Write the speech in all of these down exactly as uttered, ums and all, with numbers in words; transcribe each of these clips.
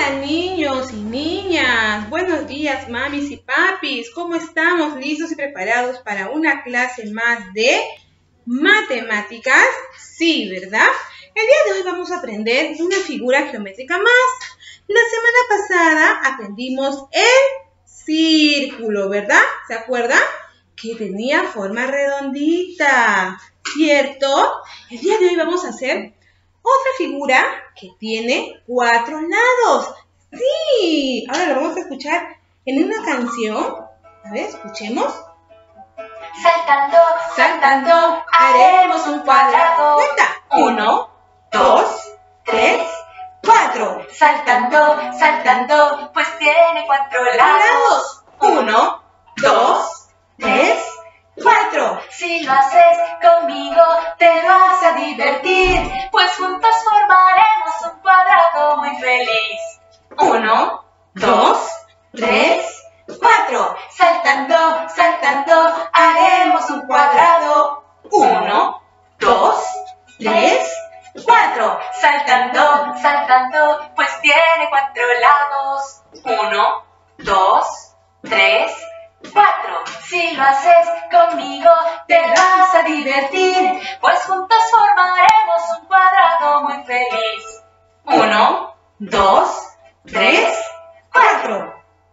Hola niños y niñas, buenos días mamis y papis, ¿cómo estamos? ¿Listos y preparados para una clase más de matemáticas? Sí, ¿verdad? El día de hoy vamos a aprender una figura geométrica más. La semana pasada aprendimos el círculo, ¿verdad? ¿Se acuerdan? Que tenía forma redondita, ¿cierto? El día de hoy vamos a hacer otra figura que tiene cuatro lados. ¡Sí! Ahora lo vamos a escuchar en una canción. A ver, escuchemos. Saltando, saltando, haremos un cuadrado. Cuenta. Uno, dos, tres, cuatro. Saltando, saltando, pues tiene cuatro lados. Uno, dos, tres, cuatro. Si lo haces conmigo, te vas a divertir, pues juntos formaremos un cuadrado muy feliz. Uno, dos, tres, cuatro. Saltando, saltando, haremos un cuadrado. Uno, dos, tres, cuatro. Saltando, saltando, pues tiene cuatro lados. Uno, Dos, tres, cuatro. Si lo haces conmigo, te vas a divertir, pues juntos formaremos un cuadrado muy feliz. uno, dos, tres, cuatro.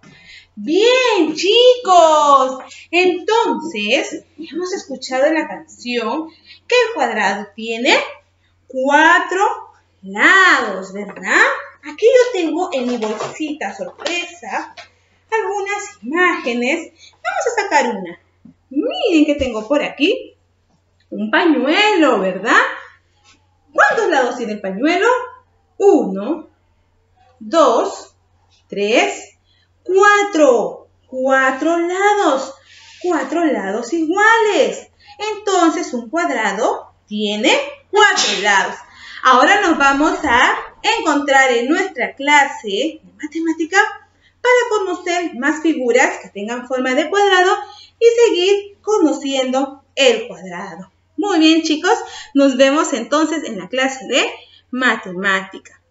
Bien, chicos. Entonces, hemos escuchado en la canción que el cuadrado tiene cuatro lados, ¿verdad? Aquí yo tengo en mi bolsita sorpresa algunas imágenes. Vamos a sacar una. Miren que tengo por aquí un pañuelo, ¿verdad? ¿Cuántos lados tiene el pañuelo? Uno, dos, tres, cuatro. Cuatro lados. Cuatro lados iguales. Entonces un cuadrado tiene cuatro lados. Ahora nos vamos a encontrar en nuestra clase de matemática para conocer más figuras que tengan forma de cuadrado y seguir conociendo el cuadrado. Muy bien, chicos, nos vemos entonces en la clase de matemática.